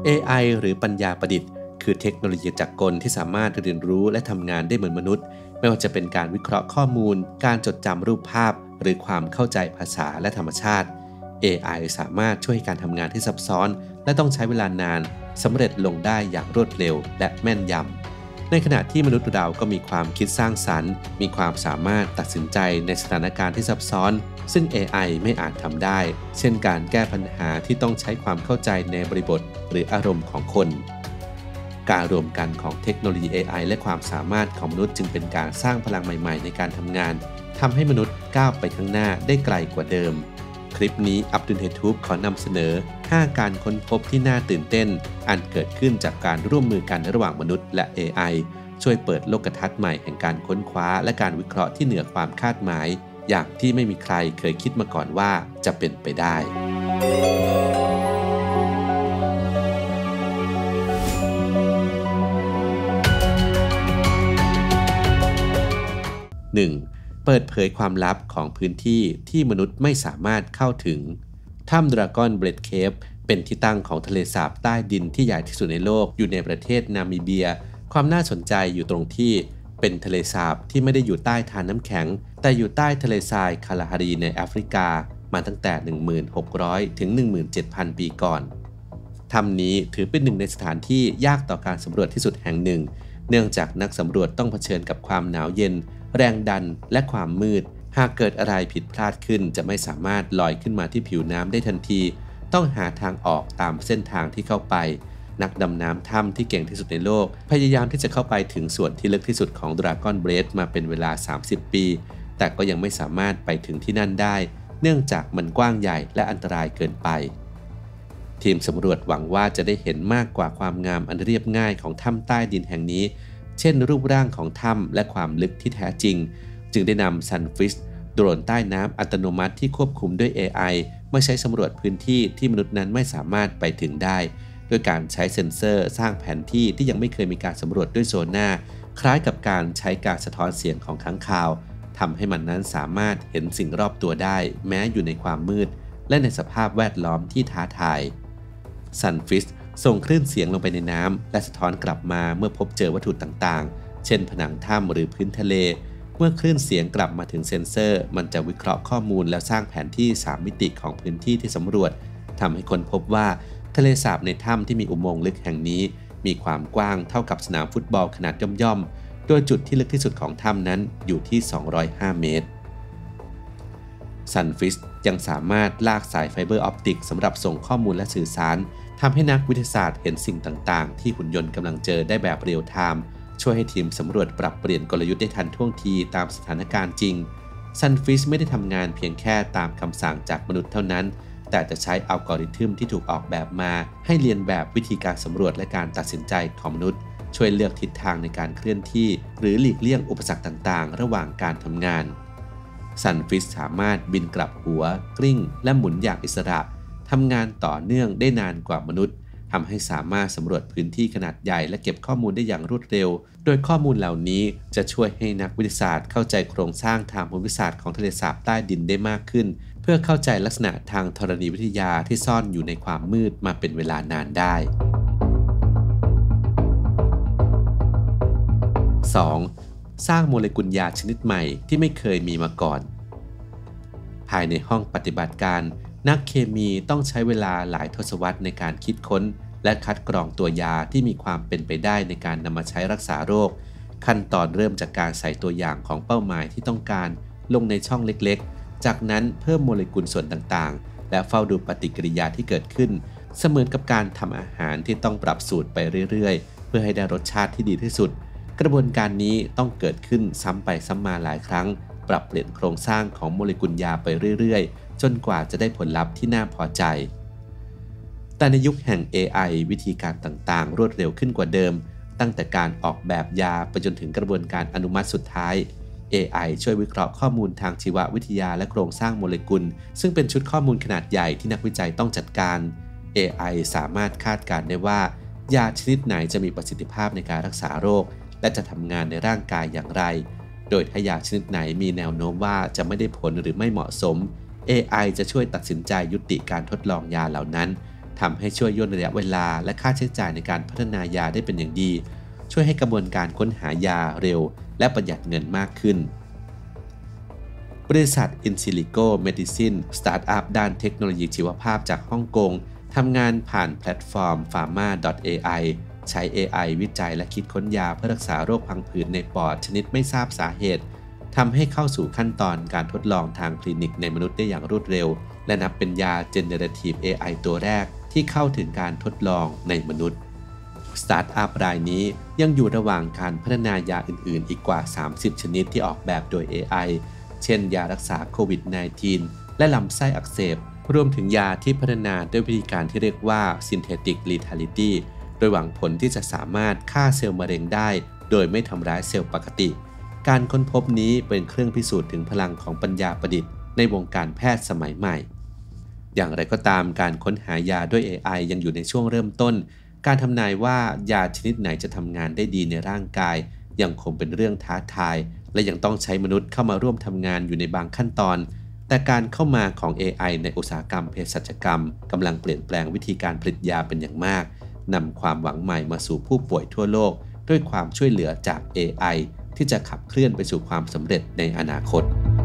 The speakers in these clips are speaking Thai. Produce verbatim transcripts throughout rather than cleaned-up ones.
เอ ไอ หรือปัญญาประดิษฐ์คือเทคโนโลยีจักรกลที่สามารถเรียนรู้และทำงานได้เหมือนมนุษย์ไม่ว่าจะเป็นการวิเคราะห์ข้อมูลการจดจำรูปภาพหรือความเข้าใจภาษาและธรรมชาติ เอ ไอ สามารถช่วยการทำงานที่ซับซ้อนและต้องใช้เวลานานสำเร็จลงได้อย่างรวดเร็วและแม่นยำในขณะที่มนุษย์เราก็มีความคิดสร้างสรรค์มีความสามารถตัดสินใจในสถานการณ์ที่ซับซ้อนซึ่ง เอ ไอ ไม่อาจทำได้เช่นการแก้ปัญหาที่ต้องใช้ความเข้าใจในบริบทหรืออารมณ์ของคนการรวมกันของเทคโนโลยี เอ ไอ และความสามารถของมนุษย์จึงเป็นการสร้างพลังใหม่ๆในการทำงานทำให้มนุษย์ก้าวไปข้างหน้าได้ไกลกว่าเดิมคลิปนี้อับดุลเฮทูบขอนำเสนอห้าการค้นพบที่น่าตื่นเต้นอันเกิดขึ้นจากการร่วมมือกันระหว่างมนุษย์และ เอ ไอ ช่วยเปิดโลกทัศน์ใหม่แห่งการค้นคว้าและการวิเคราะห์ที่เหนือความคาดหมายอย่างที่ไม่มีใครเคยคิดมาก่อนว่าจะเป็นไปได้ หนึ่ง. เปิดเผยความลับของพื้นที่ที่มนุษย์ไม่สามารถเข้าถึงถ้ำดราก้อนเบรดเคฟเป็นที่ตั้งของทะเลสาบใต้ดินที่ใหญ่ที่สุดในโลกอยู่ในประเทศนามิเบียความน่าสนใจอยู่ตรงที่เป็นทะเลสาบที่ไม่ได้อยู่ใต้ทานน้ำแข็งแต่อยู่ใต้ทะเลทรายคาลาฮารีในแอฟริกามาตั้งแต่ หนึ่งพันหกร้อย ถึง หนึ่งหมื่นเจ็ดพัน ปีก่อนถ้ำนี้ถือเป็นหนึ่งในสถานที่ยากต่อการสำรวจที่สุดแห่งหนึ่งเนื่องจากนักสำรวจต้องเผชิญกับความหนาวเย็นแรงดันและความมืดหากเกิดอะไรผิดพลาดขึ้นจะไม่สามารถลอยขึ้นมาที่ผิวน้ำได้ทันทีต้องหาทางออกตามเส้นทางที่เข้าไปนักดำน้ำถ้ำที่เก่งที่สุดในโลกพยายามที่จะเข้าไปถึงส่วนที่ลึกที่สุดของดราก้อนเบรดมาเป็นเวลาสามสิบปีแต่ก็ยังไม่สามารถไปถึงที่นั่นได้เนื่องจากมันกว้างใหญ่และอันตรายเกินไปทีมสำรวจหวังว่าจะได้เห็นมากกว่าความงามอันเรียบง่ายของถ้ำใต้ดินแห่งนี้เช่นรูปร่างของถ้ำและความลึกที่แท้จริงจึงได้นำ Sunfish โดรนใต้น้ำอัตโนมัติที่ควบคุมด้วย เอ ไอ มาใช้สำรวจพื้นที่ที่มนุษย์นั้นไม่สามารถไปถึงได้ด้วยการใช้เซ็นเซอร์สร้างแผนที่ที่ยังไม่เคยมีการสำรวจด้วยโซน่าคล้ายกับการใช้การสะท้อนเสียงของค้างคาวทำให้มันนั้นสามารถเห็นสิ่งรอบตัวได้แม้อยู่ในความมืดและในสภาพแวดล้อมที่ท้าทาย Sunfish ส่งคลื่นเสียงลงไปในน้ำและสะท้อนกลับมาเมื่อพบเจอวัตถุต่างๆเช่นผนังถ้ำหรือพื้นทะเลเมื่อคลื่นเสียงกลับมาถึงเซ็นเซอร์มันจะวิเคราะห์ข้อมูลแล้วสร้างแผนที่สามมิติของพื้นที่ที่สำรวจทำให้คนพบว่าทะเลสาบในถ้ำที่มีอุโมงค์ลึกแห่งนี้มีความกว้างเท่ากับสนามฟุตบอลขนาดย่อมๆโดยจุดที่ลึกที่สุดของถ้ำนั้นอยู่ที่สองร้อยห้าเมตร Sunfish ยังสามารถลากสายไฟเบอร์ออปติกสำหรับส่งข้อมูลและสื่อสารทำให้นักวิทยาศาสตร์เห็นสิ่งต่างๆที่หุ่นยนต์กำลังเจอได้แบบเรียลไทม์ช่วยให้ทีมสำรวจปรับเปลี่ยนกลยุทธ์ได้ทันท่วงทีตามสถานการณ์จริง Sunfish ไม่ได้ทำงานเพียงแค่ตามคำสั่งจากมนุษย์เท่านั้นแต่จะใช้อัลกอริทึมที่ถูกออกแบบมาให้เรียนแบบวิธีการสำรวจและการตัดสินใจของมนุษย์ช่วยเลือกทิศทางในการเคลื่อนที่หรือหลีกเลี่ยงอุปสรรคต่างๆระหว่างการทำงาน Sunfish สามารถบินกลับหัวกลิ้งและหมุนอย่างอิสระทำงานต่อเนื่องได้นานกว่ามนุษย์ทำให้สามารถสำรวจพื้นที่ขนาดใหญ่และเก็บข้อมูลได้อย่างรวดเร็วโดยข้อมูลเหล่านี้จะช่วยให้นักวิทยาศาสตร์เข้าใจโครงสร้างทางภูมิศาสตร์ของทะเลสาบใต้ดินได้มากขึ้นเพื่อเข้าใจลักษณะทางธรณีวิทยาที่ซ่อนอยู่ในความมืดมาเป็นเวลานานได้ สอง. สร้างโมเลกุลยาชนิดใหม่ที่ไม่เคยมีมาก่อนภายในห้องปฏิบัติการนักเคมีต้องใช้เวลาหลายทศวรรษในการคิดค้นและคัดกรองตัวยาที่มีความเป็นไปได้ในการนำมาใช้รักษาโรคขั้นตอนเริ่มจากการใส่ตัวอย่างของเป้าหมายที่ต้องการลงในช่องเล็กๆจากนั้นเพิ่มโมเลกุลส่วนต่างๆและเฝ้าดูปฏิกิริยาที่เกิดขึ้นเสมือนกับการทำอาหารที่ต้องปรับสูตรไปเรื่อยๆเพื่อให้ได้รสชาติที่ดีที่สุดกระบวนการนี้ต้องเกิดขึ้นซ้ำไปซ้ำมาหลายครั้งปรับเปลี่ยนโครงสร้างของโมเลกุลยาไปเรื่อยๆจนกว่าจะได้ผลลัพธ์ที่น่าพอใจแต่ในยุคแห่ง เอ ไอ วิธีการต่างๆรวดเร็วขึ้นกว่าเดิมตั้งแต่การออกแบบยาไปจนถึงกระบวนการอนุมัติสุดท้าย เอ ไอ ช่วยวิเคราะห์ข้อมูลทางชีววิทยาและโครงสร้างโมเลกุลซึ่งเป็นชุดข้อมูลขนาดใหญ่ที่นักวิจัยต้องจัดการ เอ ไอ สามารถคาดการณ์ได้ว่ายาชนิดไหนจะมีประสิทธิภาพในการรักษาโรคและจะทำงานในร่างกายอย่างไรโดยถ้ายาชนิดไหนมีแนวโน้มว่าจะไม่ได้ผลหรือไม่เหมาะสม เอ ไอ จะช่วยตัดสินใจยุติการทดลองยาเหล่านั้นทำให้ช่วยย่นระยะเวลาและค่าใช้จ่ายในการพัฒนายาได้เป็นอย่างดีช่วยให้กระบวนการค้นหายาเร็วและประหยัดเงินมากขึ้นบริษัท Insilico Medicine สตาร์ทอัพด้านเทคโนโลยีชีวภาพจากฮ่องกงทำงานผ่านแพลตฟอร์ม ฟาร์มา ดอท เอ ไอ ใช้ เอ ไอ วิจัยและคิดค้นยาเพื่อรักษาโรคพังผืดในปอดชนิดไม่ทราบสาเหตุทำให้เข้าสู่ขั้นตอนการทดลองทางคลินิกในมนุษย์ได้อย่างรวดเร็วและนับเป็นยา Generative เอ ไอ ตัวแรกที่เข้าถึงการทดลองในมนุษย์สตาร์ทอัพรายนี้ยังอยู่ระหว่างการพัฒนายาอื่นๆอีกกว่าสามสิบชนิดที่ออกแบบโดย เอ ไอ เช่นยารักษาโควิด สิบเก้า และลำไส้อักเสบรวมถึงยาที่พัฒนาด้วยวิธีการที่เรียกว่า Synthetic Lethality โดยหวังผลที่จะสามารถฆ่าเซลล์มะเร็งได้โดยไม่ทำร้ายเซลล์ปกติการค้นพบนี้เป็นเครื่องพิสูจน์ถึงพลังของปัญญาประดิษฐ์ในวงการแพทย์สมัยใหม่อย่างไรก็ตามการค้นหายาด้วย เอ ไอ ยังอยู่ในช่วงเริ่มต้นการทำนายว่ายาชนิดไหนจะทำงานได้ดีในร่างกายยังคงเป็นเรื่องท้าทายและยังต้องใช้มนุษย์เข้ามาร่วมทำงานอยู่ในบางขั้นตอนแต่การเข้ามาของ เอ ไอ ในอุตสาหกรรมเภสัชกรรมกำลังเปลี่ยนแปลงวิธีการผลิตยาเป็นอย่างมากนำความหวังใหม่มาสู่ผู้ป่วยทั่วโลกด้วยความช่วยเหลือจาก เอ ไอ ที่จะขับเคลื่อนไปสู่ความสำเร็จในอนาคต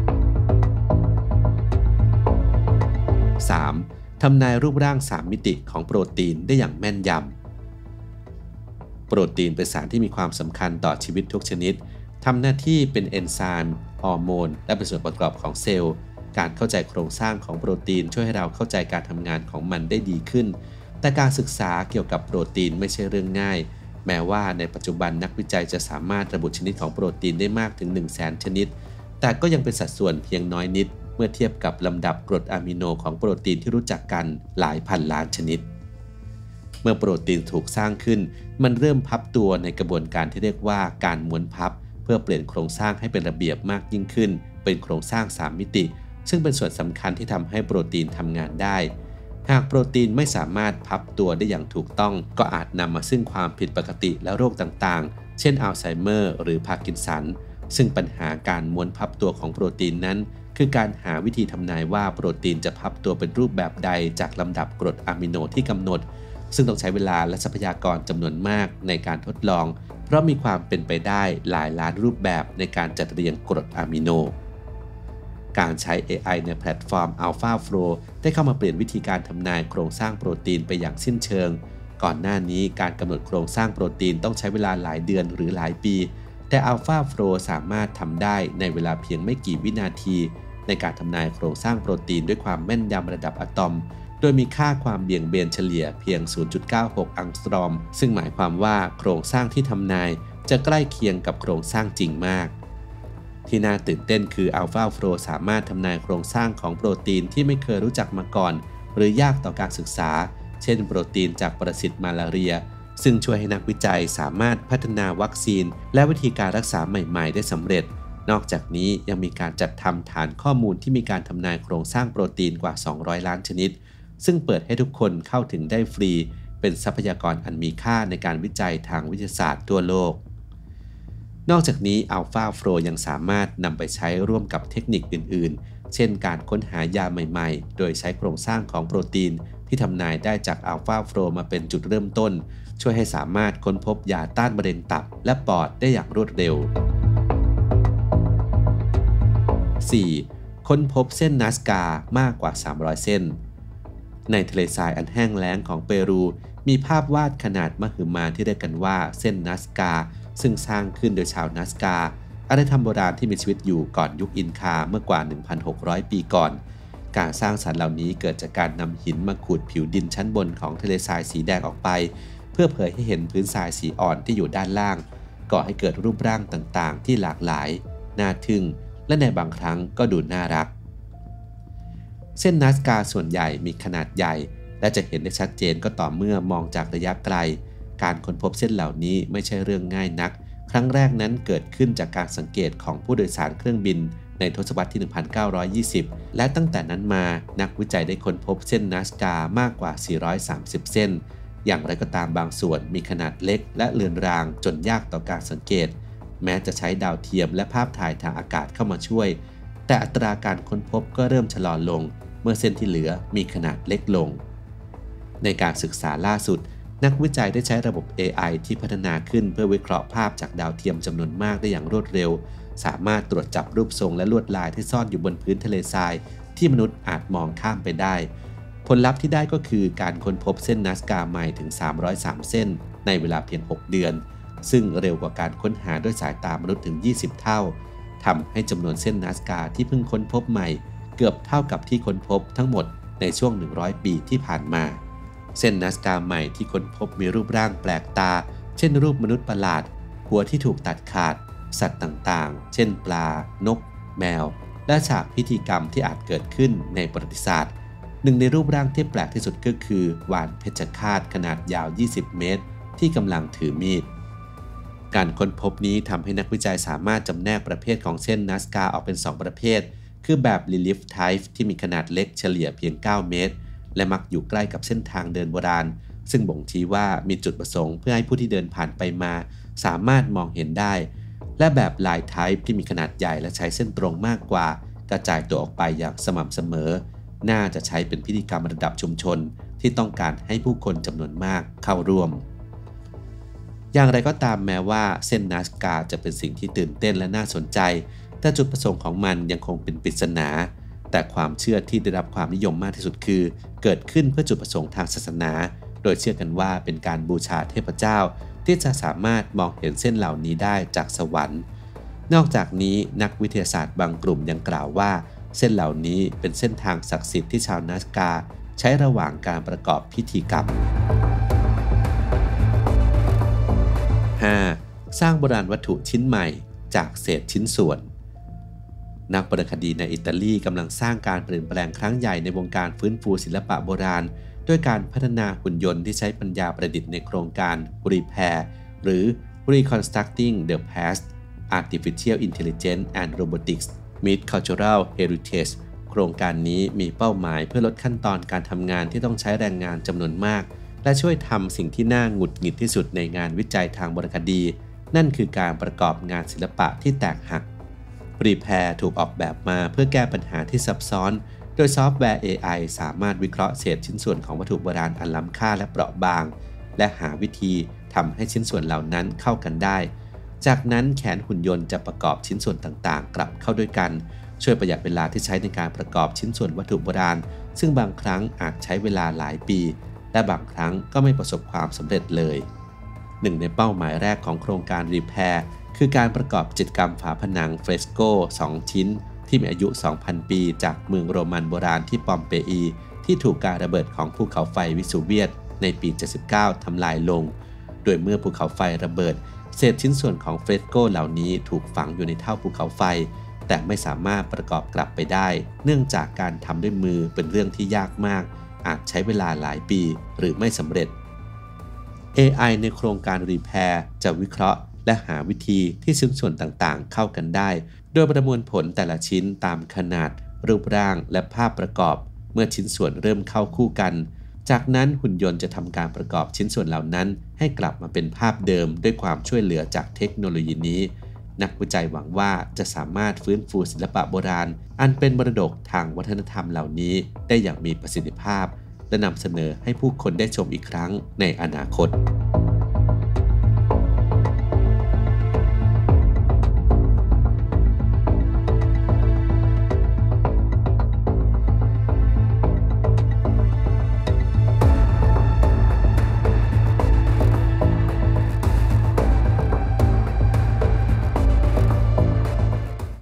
สาม. ทำนายรูปร่างสามมิติของโปรตีนได้อย่างแม่นยำโปรตีนเป็นสารที่มีความสำคัญต่อชีวิตทุกชนิดทำหน้าที่เป็นเอนไซม์ฮอร์โมนและเป็นส่วนประกอบของเซลล์การเข้าใจโครงสร้างของโปรตีนช่วยให้เราเข้าใจการทำงานของมันได้ดีขึ้นแต่การศึกษาเกี่ยวกับโปรตีนไม่ใช่เรื่องง่ายแม้ว่าในปัจจุบันนักวิจัยจะสามารถระบุชนิดของโปรตีนได้มากถึง หนึ่งแสน ชนิดแต่ก็ยังเป็นสัดส่วนเพียงน้อยนิดเมื่อเทียบกับลำดับกรดอะมิโนของโปรตีนที่รู้จักกันหลายพันล้านชนิดเมื่อโปรตีนถูกสร้างขึ้นมันเริ่มพับตัวในกระบวนการที่เรียกว่าการม้วนพับเพื่อเปลี่ยนโครงสร้างให้เป็นระเบียบมากยิ่งขึ้นเป็นโครงสร้างสามมิติซึ่งเป็นส่วนสำคัญที่ทำให้โปรตีนทำงานได้หากโปรตีนไม่สามารถพับตัวได้อย่างถูกต้องก็อาจนำมาซึ่งความผิดปกติและโรคต่างๆเช่นอัลไซเมอร์หรือพาร์กินสันซึ่งปัญหาการม้วนพับตัวของโปรตีนนั้นคือการหาวิธีทำนายว่าโปรตีนจะพับตัวเป็นรูปแบบใดจากลำดับกรดอะมิโนที่กำหนดซึ่งต้องใช้เวลาและทรัพยากรจำนวนมากในการทดลองเพราะมีความเป็นไปได้หลายล้านรูปแบบในการจัดเรียงกรดอะมิโนการใช้ เอ ไอ ในแพลตฟอร์ม AlphaFlow ได้เข้ามาเปลี่ยนวิธีการทำนายโครงสร้างโปรตีนไปอย่างสิ้นเชิงก่อนหน้านี้การกำหนดโครงสร้างโปรตีนต้องใช้เวลาหลายเดือนหรือหลายปีแต่ AlphaFlow สามารถทำได้ในเวลาเพียงไม่กี่วินาทีในการทำนายโครงสร้างโปรตีนด้วยความแม่นยำระดับอะตอมโดยมีค่าความเบี่ยงเบนเฉลี่ยเพียง ศูนย์จุดเก้าหก อังสตรอมซึ่งหมายความว่าโครงสร้างที่ทำนายจะใกล้เคียงกับโครงสร้างจริงมากที่น่าตื่นเต้นคือ AlphaFlow สามารถทำนายโครงสร้างของโปรตีนที่ไม่เคยรู้จักมาก่อนหรือยากต่อการศึกษาเช่นโปรตีนจากปรสิตมาลาเรียซึ่งช่วยให้นักวิจัยสามารถพัฒนาวัคซีนและวิธีการรักษาใหม่ๆได้สำเร็จนอกจากนี้ยังมีการจัดทำฐานข้อมูลที่มีการทำนายโครงสร้างโปรตีนกว่าสองร้อยล้านชนิดซึ่งเปิดให้ทุกคนเข้าถึงได้ฟรีเป็นทรัพยากรอันมีค่าในการวิจัยทางวิทยาศาสตร์ทั่วโลกนอกจากนี้ AlphaFlow ยังสามารถนำไปใช้ร่วมกับเทคนิคอื่นๆเช่นการค้นหายาใหม่ๆโดยใช้โครงสร้างของโปรตีนที่ทำนายได้จาก AlphaFlow มาเป็นจุดเริ่มต้นช่วยให้สามารถค้นพบยาต้านมะเร็งตับและปอดได้อย่างรวดเร็ว สี่. ค้นพบเส้นนัสกามากกว่าสามร้อยเส้นในทะเลทรายอันแห้งแล้งของเปรูมีภาพวาดขนาดมหึมาที่เรียกกันว่าเส้นนัสกาซึ่งสร้างขึ้นโดยชาวนัสกาอารยธรรมโบราณที่มีชีวิตอยู่ก่อนยุคอินคาเมื่อกว่า หนึ่งพันหกร้อย ปีก่อนการสร้างสรรค์เหล่านี้เกิดจากการนำหินมาขูดผิวดินชั้นบนของทะเลทรายสีแดงออกไปเพื่อเผยให้เห็นพื้นทรายสีอ่อนที่อยู่ด้านล่างก่อให้เกิดรูปร่างต่างๆที่หลากหลายน่าทึ่งและในบางครั้งก็ดูน่ารักเส้นนัสกาส่วนใหญ่มีขนาดใหญ่และจะเห็นได้ชัดเจนก็ต่อเมื่อมองจากระยะไกลการค้นพบเส้นเหล่านี้ไม่ใช่เรื่องง่ายนักครั้งแรกนั้นเกิดขึ้นจากการสังเกตของผู้โดยสารเครื่องบินในทศวรรษที่ หนึ่งพันเก้าร้อยยี่สิบ และตั้งแต่นั้นมานักวิจัยได้ค้นพบเส้นนัสกามากกว่าสี่ร้อยสามสิบเส้นอย่างไรก็ตามบางส่วนมีขนาดเล็กและเลือนรางจนยากต่อการสังเกตแม้จะใช้ดาวเทียมและภาพถ่ายทางอากาศเข้ามาช่วยแต่อัตราการค้นพบก็เริ่มชะลอลงเมื่อเส้นที่เหลือมีขนาดเล็กลงในการศึกษาล่าสุดนักวิจัยได้ใช้ระบบ เอ ไอ ที่พัฒนาขึ้นเพื่อวิเคราะห์ภาพจากดาวเทียมจำนวนมากได้อย่างรวดเร็วสามารถตรวจจับรูปทรงและลวดลายที่ซ่อนอยู่บนพื้นทะเลทรายที่มนุษย์อาจมองข้ามไปได้ผลลัพธ์ที่ได้ก็คือการค้นพบเส้นนัสกาใหม่ถึงสามร้อยสามเส้นในเวลาเพียงหกเดือนซึ่งเร็วกว่าการค้นหาด้วยสายตามนุษย์ถึงยี่สิบเท่าทำให้จำนวนเส้นนัสกาที่เพิ่งค้นพบใหม่เกือบเท่ากับที่ค้นพบทั้งหมดในช่วงหนึ่งร้อยปีที่ผ่านมาเส้นนัสกาใหม่ที่ค้นพบมีรูปร่างแปลกตาเช่นรูปมนุษย์ประหลาดหัวที่ถูกตัดขาดสัตว์ต่างๆเช่นปลานกแมวและฉากพิธีกรรมที่อาจเกิดขึ้นในประวัติศาสตร์หนึ่งในรูปร่างที่แปลกที่สุดก็คือวาฬเพชฌฆาตขนาดยาวยี่สิบเมตรที่กำลังถือมีดการค้นพบนี้ทำให้นักวิจัยสามารถจำแนกประเภทของเส้นนัสกาออกเป็นสองประเภทคือแบบ Relief Type ที่มีขนาดเล็กเฉลี่ยเพียงเก้าเมตรและมักอยู่ใกล้กับเส้นทางเดินโบราณซึ่งบ่งชี้ว่ามีจุดประสงค์เพื่อให้ผู้ที่เดินผ่านไปมาสามารถมองเห็นได้และแบบ Line Type ที่มีขนาดใหญ่และใช้เส้นตรงมากกว่ากระจายตัวออกไปอย่างสม่ำเสมอน่าจะใช้เป็นพิธีกรรมระดับชุมชนที่ต้องการให้ผู้คนจำนวนมากเข้าร่วมอย่างไรก็ตามแม้ว่าเส้นนัสกาจะเป็นสิ่งที่ตื่นเต้นและน่าสนใจแต่จุดประสงค์ของมันยังคงเป็นปริศนาแต่ความเชื่อที่ได้รับความนิยมมากที่สุดคือเกิดขึ้นเพื่อจุดประสงค์ทางศาสนาโดยเชื่อกันว่าเป็นการบูชาเทพเจ้าที่จะสามารถมองเห็นเส้นเหล่านี้ได้จากสวรรค์นอกจากนี้นักวิทยาศาสตร์บางกลุ่มยังกล่าวว่าเส้นเหล่านี้เป็นเส้นทางศักดิ์สิทธิ์ที่ชาวนัสกาใช้ระหว่างการประกอบพิธีกรรม ห้า. สร้างโบราณวัตถุชิ้นใหม่จากเศษชิ้นส่วนนักวรรณคดีในอิตาลีกำลังสร้างการเปลี่ยนแปลงครั้งใหญ่ในวงการฟื้นฟูศิลปะโบราณด้วยการพัฒนาหุ่นยนต์ที่ใช้ปัญญาประดิษฐ์ในโครงการ Repair หรือ Reconstructing the Past Artificial Intelligence and Robotics Meet Cultural Heritage โครงการนี้มีเป้าหมายเพื่อลดขั้นตอนการทำงานที่ต้องใช้แรงงานจำนวนมากและช่วยทำสิ่งที่น่าหงุดหงิดที่สุดในงานวิจัยทางวรรณคดีนั่นคือการประกอบงานศิลปะที่แตกหัก Repair ถูกออกแบบมาเพื่อแก้ปัญหาที่ซับซ้อนโดยซอฟต์แวร์ เอ ไอ สามารถวิเคราะห์เศษชิ้นส่วนของวัตถุโบราณอันล้ำค่าและเปราะบางและหาวิธีทำให้ชิ้นส่วนเหล่านั้นเข้ากันได้จากนั้นแขนหุ่นยนต์จะประกอบชิ้นส่วนต่างๆกลับเข้าด้วยกันช่วยประหยัดเวลาที่ใช้ในการประกอบชิ้นส่วนวัตถุโบราณซึ่งบางครั้งอาจใช้เวลาหลายปีและบางครั้งก็ไม่ประสบความสำเร็จเลยหนึ่งในเป้าหมายแรกของโครงการ Repair คือการประกอบจิตรกรรมฝาผนังเฟรสโกสองชิ้นที่มีอายุ สองพัน ปีจากเมืองโรมันโบราณที่ปอมเปอีที่ถูกการระเบิดของภูเขาไฟวิสูเวียสในปี เจ็ดสิบเก้า ทำลายลงโดยเมื่อภูเขาไฟระเบิดเศษชิ้นส่วนของเฟรสโกเหล่านี้ถูกฝังอยู่ในเท่าภูเขาไฟแต่ไม่สามารถประกอบกลับไปได้เนื่องจากการทำด้วยมือเป็นเรื่องที่ยากมากอาจใช้เวลาหลายปีหรือไม่สำเร็จ เอ ไอ ในโครงการ Repair จะวิเคราะห์และหาวิธีที่ชิ้นส่วนต่างๆเข้ากันได้โดยประมวลผลแต่ละชิ้นตามขนาดรูปร่างและภาพประกอบเมื่อชิ้นส่วนเริ่มเข้าคู่กันจากนั้นหุ่นยนต์จะทำการประกอบชิ้นส่วนเหล่านั้นให้กลับมาเป็นภาพเดิมด้วยความช่วยเหลือจากเทคโนโลยีนี้นักวิจัยหวังว่าจะสามารถฟื้นฟูศิลปะโบราณอันเป็นมรดกทางวัฒนธรรมเหล่านี้ได้อย่างมีประสิทธิภาพและนำเสนอให้ผู้คนได้ชมอีกครั้งในอนาคต